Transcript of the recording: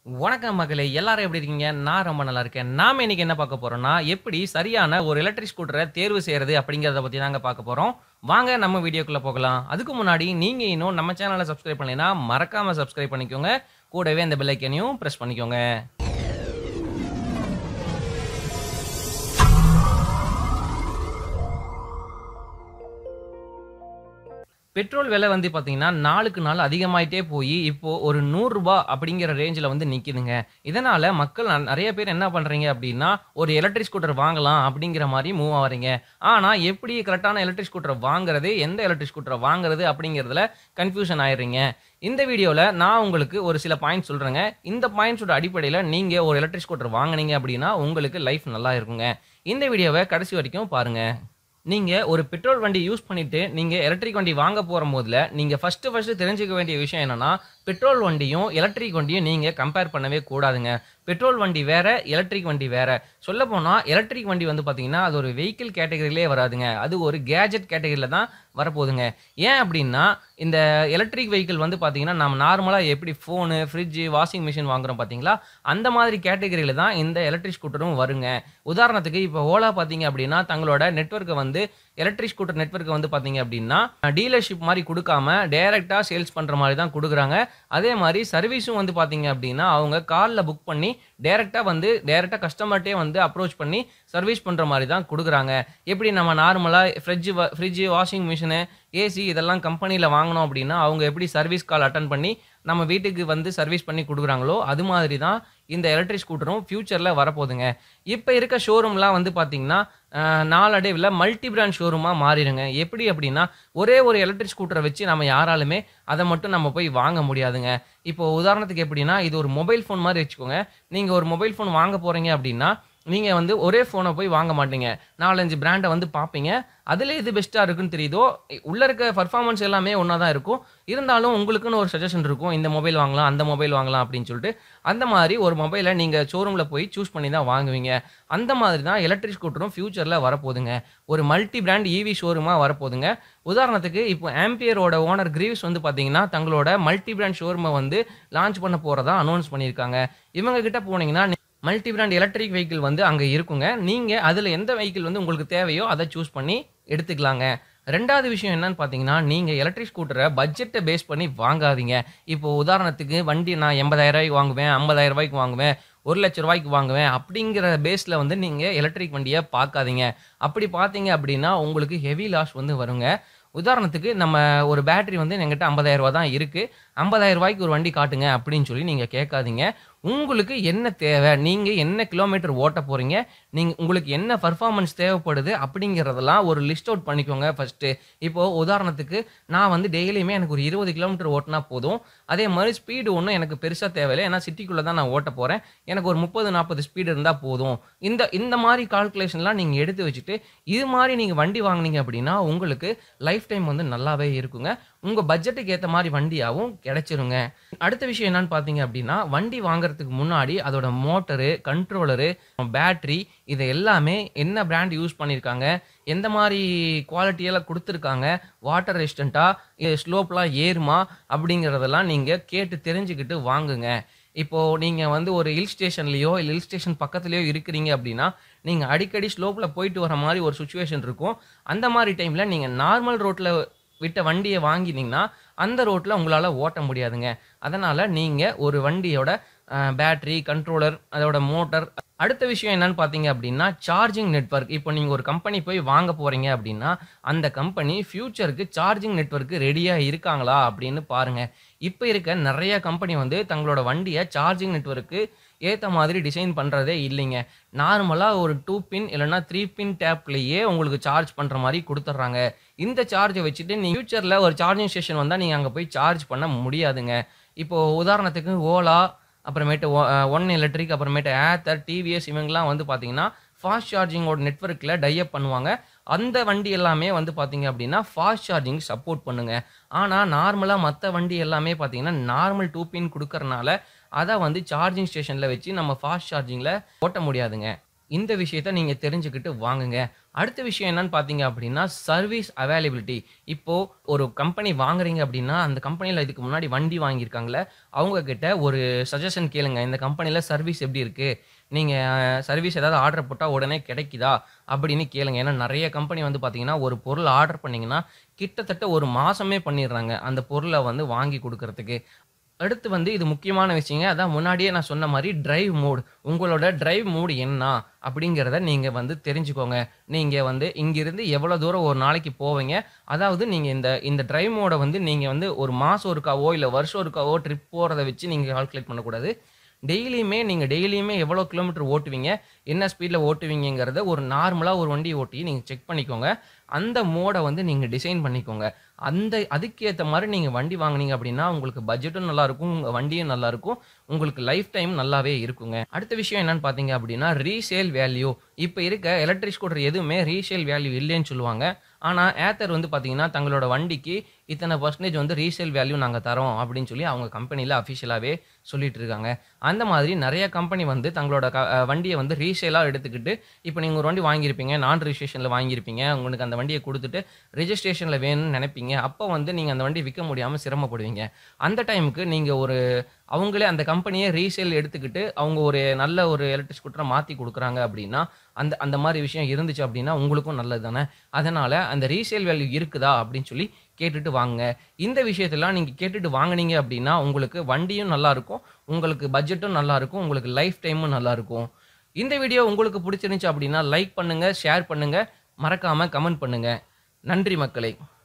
வணக்கம் மக்களே! எல்லாரும் எப்படி இருக்கீங்க? நான் ரொம்ப நல்லா இருக்கேன். நாம இன்னைக்கு என்ன பார்க்க போறோம்னா, எப்படி சரியான ஒரு எலக்ட்ரிக் ஸ்கூட்டர தேர்வு செய்றது அப்படிங்கிறத பத்தி தாங்க பார்க்க போறோம். வாங்க நம்ம வீடியோக்குள்ள போகலாம். அதுக்கு முன்னாடி நீங்க இன்னும் நம்ம சேனல சப்ஸ்கிரைப் பண்ணலைன்னா, மறக்காம சப்ஸ்கிரைப் பண்ணிக்கோங்க. கூடவே அந்த பெல் ஐகானையும் பிரஸ் பண்ணிக்கோங்க. பெட்ரோல் விலை வந்து பார்த்தீங்கன்னா, நாளுக்கு நாள் அதிகமாயிட்டே போயி, இப்போ ஒரு ரூ. 100 அப்படிங்கிற ரேஞ்சுல வந்து நிக்குதுங்க. இதனால மக்கள் நெறைய பேர் என்ன பண்றீங்க அப்படின்னா, ஒரு எலக்ட்ரிக் ஸ்கூட்டர் வாங்கலாம் அப்படிங்கிற மாரி மூவ் ஆவறீங்க. ஆனா, எப்படி கரெக்ட்டான எலக்ட்ரிக் ஸ்கூட்டர வாங்குறது, எந்த எலக்ட்ரிக் ஸ்கூட்டர வாங்குறது அப்படிங்கிறதுல கன்ஃப்யூஷன் ஆயிர்றீங்க. இந்த வீடியோல நான் உங்களுக்கு ஒரு சில பாயிண்ட்ஸ் சொல்றேங்க. இந்த பாயிண்ட்ஸோட அடிப்படையில நீங்க ஒரு எலக்ட்ரிக் ஸ்கூட்டர் வாங்குனீங்க அப்படின்னா, உங்களுக்கு லைஃப் நல்லா இருக்குங்க. இந்த வீடியோவ கடைசி வரைக்கும் பாருங்க. நீங்க ஒரு பெட்ரோல் வண்டி யூஸ் பண்ணிட்டு, நீங்க எலக்ட்ரிக் வண்டி வாங்க போறம்போதுல, நீங்க ஃபர்ஸ்ட்டு தெரிஞ்சுக்க வேண்டிய விஷயம் என்னன்னா, பெட்ரோல் வண்டியும், எலக்ட்ரிக் வண்டியும் நீங்க கம்பேர் பண்ணவே கூடாதுங்க. பெட்ரோல் வண்டி வேற, எலக்ட்ரிக் வண்டி வேற. சொல்லப்போனா எலக்ட்ரிக் வண்டி வந்து பார்த்தீங்கன்னா, அது ஒரு வெஹிக்கிள் கேட்டகரியிலே வராதுங்க. அது ஒரு கேட்ஜெட் கேட்டகரியில தான் வரப்போதுங்க. ஏன் அப்டின்னா, இந்த எலக்ட்ரிக் வெஹிக்கிள் வந்து பார்த்தீங்கன்னா, நம்ம நார்மலா எப்படி ஃபோனு, ஃப்ரிட்ஜ், வாஷிங் மிஷின் வாங்குறோம் பார்த்தீங்களா? அந்த மாதிரி கேட்டகரியில தான் இந்த எலக்ட்ரிக் ஸ்கூட்டரும் வருங்க. உதாரணத்துக்கு இப்ப ஓலா பார்த்தீங்க அப்டின்னா, தங்களோட நெட்வொர்க்க வந்து எலக்ட்ரிக் ஸ்கூட்டர் நெட்வொர்க்க வந்து பார்த்தீங்க அப்டின்னா, டீலர்ஷிப் மாரி குடுக்காம, டைரக்ட்டா சேல்ஸ் பண்ற மாரி தான் குடுக்குறாங்க. அதே மாரி சர்வீஸும் வந்து பார்த்தீங்க அப்டின்னா, அவங்க கால்ல புக் பண்ணி டைரக்ட்டா கஸ்டமர்ட்டயே வந்து அப்ரோச் பண்ணி சர்வீஸ் பண்ற மாரி தான் குடுக்குறாங்க. எப்படி நம்ம நார்மலா ஃப்ரிட்ஜ், வாஷிங் மிஷினு, ஏசி இதெல்லாம் கம்பெனில வாங்குனோம் அப்டின்னா, அவங்க எப்படி சர்வீஸ் கால் அட்டெண்ட் பண்ணி நம்ம வீட்டுக்கு வந்து சர்வீஸ் பண்ணி குடுக்குறாங்களோ, அது மாதிரி தான் இந்த எலக்ட்ரிக் ஸ்கூட்டரும் ஃபியூச்சர்ல வரப்போதுங்க. இப்ப இருக்க ஷோரூம்லாம் வந்து பார்த்தீங்கன்னா, நாளடைவில மல்டி பிராண்ட் ஷோரூமா மாறிருங்க. எப்படி அப்டின்னா, ஒரே ஒரு எலக்ட்ரிக் ஸ்கூட்டர வச்சு நம்ம யாராலுமே அத மட்டும் நம்ம போய் வாங்க முடியாதுங்க. இப்போ உதாரணத்துக்கு எப்படின்னா, இது ஒரு மொபைல் ஃபோன் மாரி வச்சுக்கோங்க. நீங்க ஒரு மொபைல் ஃபோன் வாங்க போறீங்க அப்டின்னா, நீங்க வந்து ஒரே ஃபோன போய் வாங்க மாட்டீங்க. 4, 5 பிராண்ட வந்து பார்ப்பீங்க. அதுல எது பெஸ்ட்டா இருக்குன்னு தெரியுதோ, உள்ள இருக்க பெர்ஃபார்மன்ஸ் எல்லாமே ஒண்ணா தான் இருக்கும். இருந்தாலும் உங்களுக்குன்னு ஒரு சஜஷன் இருக்கும். இந்த மொபைல் வாங்கலாம், அந்த மொபைல் வாங்கலாம் அப்படின்னு சொல்லிட்டு. அந்த மாரி ஒரு மொபைல நீங்க ஷோரூம்ல போய் சூஸ் பண்ணி தான் வாங்குவீங்க. அந்த மாதிரி தான் எலக்ட்ரிக் ஸ்கூட்டரும் ஃபியூச்சர்ல வரப்போதுங்க. ஒரு மல்டி பிராண்ட் ஈவி ஷோரூமா வரப்போதுங்க. உதாரணத்துக்கு இப்போ ஆம்பியரோட ஓனர் கிரீவ்ஸ் வந்து பார்த்தீங்கன்னா, தங்களோட மல்டி பிராண்ட் ஷோரூம வந்து லான்ச் பண்ண போறதா அனௌன்ஸ் பண்ணியிருக்காங்க. இவங்க கிட்ட போனீங்கன்னா, மல்டி பிராண்ட் எலக்ட்ரிக் வெஹிக்கிள் வந்து அங்க இருக்குங்க. நீங்க அதுல எந்த வெஹிக்கிள் வந்து உங்களுக்கு தேவையோ அத சூஸ் பண்ணி எடுத்துக்கலாங்க. 2வது விஷயம் என்னன்னு பார்த்தீங்கன்னா, நீங்க எலக்ட்ரிக் ஸ்கூட்டர பட்ஜெட்ட பேஸ் பண்ணி வாங்காதீங்க. இப்போ உதாரணத்துக்கு வண்டி நான் ரூ. 80,000 வாங்குவேன், ரூ. 50,000 வாங்குவேன், ரூ. 1,00,000 வாங்குவேன் அப்படிங்கிற பேஸ்ல வந்து நீங்க எலக்ட்ரிக் வண்டிய பார்க்காதீங்க. அப்படி பார்த்தீங்க அப்படின்னா, உங்களுக்கு ஹெவி லாஸ் வந்து வருங்க. உதாரணத்துக்கு நம்ம ஒரு பேட்டரி வந்து என்கிட்ட ரூ. 50,000 தான் இருக்கு. ரூ. 50,000 ஒரு வண்டி காட்டுங்க அப்படின்னு சொல்லி நீங்க கேட்காதீங்க. உங்களுக்கு என்ன தேவை? நீங்க என்ன கிலோமீட்டர் ஓட்டப் போறீங்க? உங்களுக்கு என்ன பெர்ஃபார்மன்ஸ் தேவைப்படுது? அப்படிங்கிறதெல்லாம் ஒரு லிஸ்ட் அவுட் பண்ணிக்கோங்க ஃபர்ஸ்ட்டு. இப்போ உதாரணத்துக்கு நான் வந்து டெய்லியுமே எனக்கு ஒரு 20 கிலோமீட்டர் ஓட்டுனா போதும். அதே மாரி ஸ்பீடு ஒண்ணும் எனக்கு பெருசா தேவையில்ல. ஏன்னா சிட்டிக்குள்ள தான் நான் ஓட்டப் போறேன். எனக்கு ஒரு 30, 40 ஸ்பீடு இருந்தா போதும். இந்த இந்த மாரி கால்குலேஷன்லாம் நீங்க எடுத்து வச்சுட்டு, இது மாரி நீங்க வண்டி வாங்குனீங்க அப்படின்னா, உங்களுக்கு லைஃப் டைம் வந்து நல்லாவே இருக்குங்க. உங்க பட்ஜெட்டுக்கு ஏத்த மாரி வண்டியாவும் கிடைச்சிருங்க. அடுத்த விஷயம் என்னன்னு பார்த்தீங்க அப்படின்னா, வண்டி வாங்குறதுக்கு முன்னாடி அதோட மோட்டரு, கண்ட்ரோலரு, பேட்டரி இது எல்லாமே என்ன பிராண்ட் யூஸ் பண்ணியிருக்காங்க, எந்த மாரி குவாலிட்டியெல்லாம் குடுத்துருக்காங்க, வாட்டர் ரெசிஸ்டன்ட்டா, ஸ்லோப்லாம் ஏறுமா அப்படிங்கிறதெல்லாம் நீங்க கேட்டு தெரிஞ்சுக்கிட்டு வாங்குங்க. இப்போ நீங்க வந்து ஒரு ஹில் ஸ்டேஷன்லயோ, இல்ல ஹில் ஸ்டேஷன் பக்கத்திலயோ இருக்கிறீங்க அப்படின்னா, நீங்க அடிக்கடி ஸ்லோப்ல போயிட்டு வர மாரி ஒரு சிச்சுவேஷன் இருக்கும். அந்த மாரி டைம்ல நீங்க நார்மல் ரோட்ல விட்ட வண்டிய வாங்கினீங்கன்னா, அந்த ரோட்ல உங்களால ஓட்ட முடியாதுங்க. அதனால நீங்க ஒரு வண்டியோட பேட்டரி, கண்ட்ரோலர், அதோட மோட்டார் அடுத்த விஷயம் என்னன்னு பார்த்தீங்க அப்படின்னா, சார்ஜிங் நெட்வொர்க். இப்போ நீங்க ஒரு கம்பெனி போய் வாங்க போறீங்க அப்படின்னா, அந்த கம்பெனி ஃபியூச்சருக்கு சார்ஜிங் நெட்வொர்க் ரெடியா இருக்காங்களா அப்படின்னு பாருங்க. இப்ப இருக்க நெறைய கம்பெனி வந்து தங்களோட வண்டிய சார்ஜிங் நெட்வொர்க்கு ஏத்த மாதிரி டிசைன் பண்றதே இல்லைங்க. நார்மலா ஒரு 2 பின் இல்லன்னா 3 பின் டேப்லயே உங்களுக்கு சார்ஜ் பண்ற மாரி குடுத்துடுறாங்க. இந்த சார்ஜ வச்சுட்டு நீங்க ஃபியூச்சர்ல ஒரு சார்ஜிங் ஸ்டேஷன் வந்தா நீங்க அங்க போய் சார்ஜ் பண்ண முடியாதுங்க. இப்போ உதாரணத்துக்கு ஓலா, அப்புறமேட்டு ஒன் எலக்ட்ரிக், அப்புறமேட்டு ஏத்தர், டிவிஎஸ் இவங்கலாம் வந்து பார்த்தீங்கன்னா, ஃபாஸ்ட் சார்ஜிங்கோட நெட்வொர்க்ல டை அப் பண்ணுவாங்க. அந்த வண்டி எல்லாமே வந்து பார்த்தீங்க அப்படின்னா, ஃபாஸ்ட் சார்ஜிங் சப்போர்ட் பண்ணுங்க. ஆனா, நார்மலா மத்த வண்டி எல்லாமே பார்த்தீங்கன்னா, நார்மல் 2 பின் குடுக்கறனால, அத வந்து சார்ஜிங் ஸ்டேஷன்ல வச்சு நம்ம ஃபாஸ்ட் சார்ஜிங்ல ஓட்ட முடியாதுங்க. இந்த விஷயத்த நீங்க தெரிஞ்சுக்கிட்டு வாங்குங்க. அடுத்த விஷயம் என்னன்னு பார்த்தீங்க அப்படின்னா, சர்வீஸ் அவைலபிலிட்டி. இப்போ ஒரு கம்பெனி வாங்குறீங்க அப்படின்னா, அந்த கம்பெனில இதுக்கு முன்னாடி வண்டி வாங்கியிருக்காங்கல்ல, அவங்க கிட்ட ஒரு சஜஷன் கேளுங்க. இந்த கம்பெனில சர்வீஸ் எப்படி இருக்கு? நீங்க சர்வீஸ் ஏதாவது ஆர்டர் போட்டா உடனே கிடைக்குதா? அப்படின்னு கேளுங்க. ஏன்னா நெறைய கம்பெனி வந்து பார்த்தீங்கன்னா, ஒரு பொருள் ஆர்டர் பண்ணீங்கன்னா, கிட்டத்தட்ட 1 மாசமே பண்ணிடுறாங்க. அந்த பொருள வந்து வாங்கி குடுக்குறதுக்கு. அடுத்து வந்து இது முக்கியமான விஷயங்க. அதான் முன்னாடியே நான் சொன்ன மாரி டிரைவ் மோட். உங்களோட டிரைவ் மோட் என்ன? அப்படிங்கிறத நீங்க வந்து தெரிஞ்சுக்கோங்க. நீங்க வந்து இங்கிருந்து எவ்வளோ தூரம் ஒரு நாளைக்கு போவீங்க? அதாவது நீங்க இந்த இந்த டிரைவ் மோட வந்து நீங்க வந்து 1 மாசம் ஒருக்காவோ, இல்ல வருஷம் ஒருக்காவோ ட்ரிப் போறத வச்சு நீங்க கால்குலேட் பண்ணக்கூடாது. நீங்க டெய்லியுமே எவ்வளோ கிலோமீட்டர் ஓட்டுவீங்க? என்ன ஸ்பீட்ல ஓட்டுவீங்கங்கிறத ஒரு நார்மலா ஒரு வண்டி ஓட்டி நீங்க செக் பண்ணிக்கோங்க. அந்த மோட வந்து நீங்க டிசைன் பண்ணிக்கோங்க. அதுக்கு ஏத்த மாரி நீங்க வண்டி வாங்குனீங்க அப்படின்னா, உங்களுக்கு பட்ஜெட்டும் நல்லாருக்கும். உங்க வண்டியும் நல்லாருக்கும். உங்களுக்கு லைஃப் டைம் நல்லாவே இருக்குங்க. அடுத்த விஷயம் என்னன்னு பார்த்தீங்க அப்படின்னா, ரீசேல் வேல்யூ. இப்ப இருக்க எலக்ட்ரிக் ஸ்கூட்டர் எதுவுமே ரீசேல் வேல்யூ இல்லைன்னு சொல்லுவாங்க. ஆனா, ஏத்தர் வந்து பார்த்தீங்கன்னா, தங்களோட வண்டிக்கு இத்தன பெர்சன்டேஜ் வந்து ரீசேல் வேல்யூ நாங்க தரோம் அப்படின்னு சொல்லி அவங்க கம்பெனில அஃபிஷியலாவே சொல்லிட்டு இருக்காங்க. அந்த மாதிரி நெறைய கம்பெனி வந்து தங்களோட வண்டிய வந்து ரீசேலா எடுத்துக்கிட்டு, இப்ப நீங்க ஒரு வண்டி வாங்கியிருப்பீங்க. நான் ரிஜிஸ்ட்ரேஷன்ல வாங்கியிருப்பீங்க. உங்களுக்கு அந்த வண்டிய குடுத்துட்டு ரிஜிஸ்ட்ரேஷன்ல வேணும்னு நெனைப்பீங்க. அப்ப வந்து நீங்க அந்த வண்டிய விக்க முடியாம சிரமப்படுவீங்க. அந்த டைம்க்கு நீங்க அவங்களே அந்த கம்பெனியே ரீசேல் எடுத்துக்கிட்டு, அவங்க ஒரு நல்ல ஒரு எலக்ட்ரிக் ஸ்கூட்டர மாத்தி குடுக்குறாங்க அப்படின்னா, அந்த அந்த மாரி விஷயம் இருந்துச்சு அப்படின்னா, உங்களுக்கும் நல்லது தானே. அதனால அந்த ரீசேல் வேல்யூ இருக்குதா அப்படின்னு சொல்லி கேட்டுட்டு வாங்குங்க. இந்த விஷயத்தெல்லாம் நீங்க கேட்டுட்டு வாங்குனீங்க அப்படின்னா, உங்களுக்கு வண்டியும் நல்லாருக்கும். உங்களுக்கு பட்ஜெட்டும் நல்லாருக்கும். உங்களுக்கு லைஃப் டைமும் நல்லாருக்கும். இந்த வீடியோ உங்களுக்கு புடிச்சிருந்துச்சு அப்படின்னா, லைக் பண்ணுங்க, ஷேர் பண்ணுங்க. மறக்காம கமெண்ட் பண்ணுங்க. நன்றி மக்களே!